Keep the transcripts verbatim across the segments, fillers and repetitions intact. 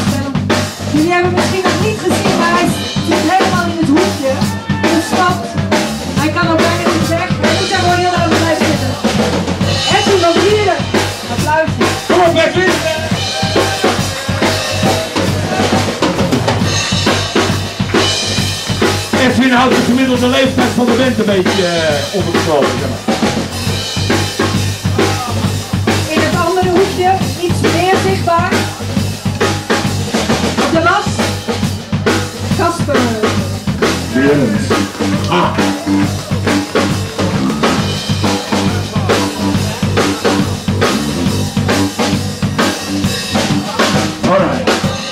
voorstellen. Jullie hebben misschien nog niet gezien, maar hij zit helemaal in het hoekje. Gestapt. Hij kan ook bijna niet weg. Hij moet daar gewoon heel lang blijven zitten. Edwin van Wieren. Applausje. Kom op, Edwin. Edwin houdt de gemiddelde leeftijd van de band een beetje uh, onder controle. Zeg maar. In het andere hoekje, iets meer zichtbaar. Op de was, Kasper. Yes. Ah. Alright.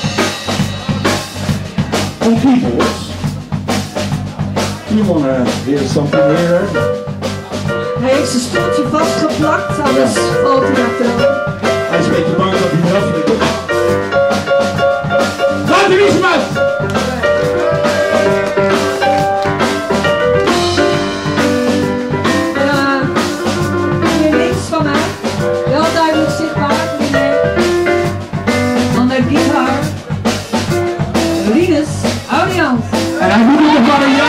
On keyboards. You wanna hear something here? Hij heeft zijn stoeltje vastgeplakt, anders ja. Valt hij achterover. Hij is een beetje bang dat hij eraf ligt. Laat er iets uit! En uh, hier links van mij, wel duidelijk zichtbaar, van de gitaar, Rinus Audians. En hij moet nog maar een